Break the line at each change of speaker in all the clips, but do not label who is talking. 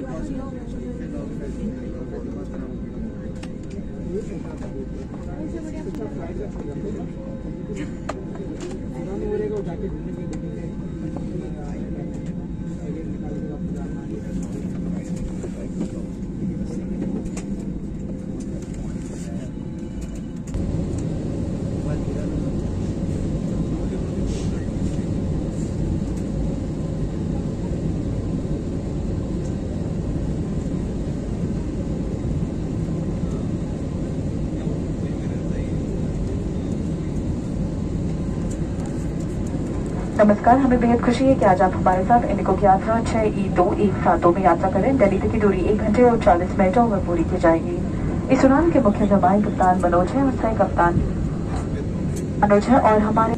नमस्कार, हमें बेहद खुशी है कि आज आप हमारे साथ इंडिगो की यात्रा 6E2172 में यात्रा करें। दिल्ली तक की दूरी 1 घंटे और 40 मिनटों में पूरी की जाएगी। इस उड़ान के मुख्य नुमाइंद कप्तान मनोज है और सह कप्तान अनुज है और हमारे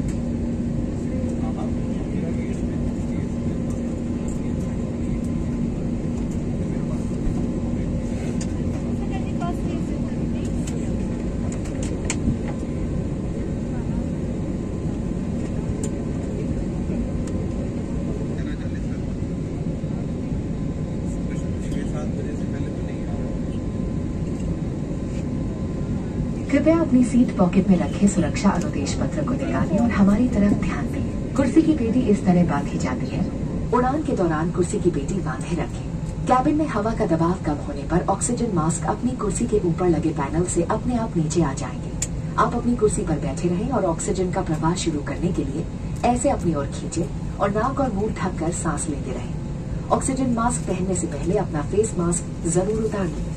कृपया अपनी सीट पॉकेट में रखे सुरक्षा अनुदेश पत्र को निकालें और हमारी तरफ ध्यान दें। कुर्सी की पेटी इस तरह बांधी जाती है। उड़ान के दौरान कुर्सी की पेटी बांधे रखें। कैबिन में हवा का दबाव कम होने पर ऑक्सीजन मास्क अपनी कुर्सी के ऊपर लगे पैनल से अपने आप नीचे आ जाएंगे। आप अपनी कुर्सी पर बैठे रहें और ऑक्सीजन का प्रवाह शुरू करने के लिए ऐसे अपनी ओर खींचे और नाक और मुंह ढककर सांस लेते रहें। ऑक्सीजन मास्क पहनने से पहले अपना फेस मास्क जरूर उतार लें।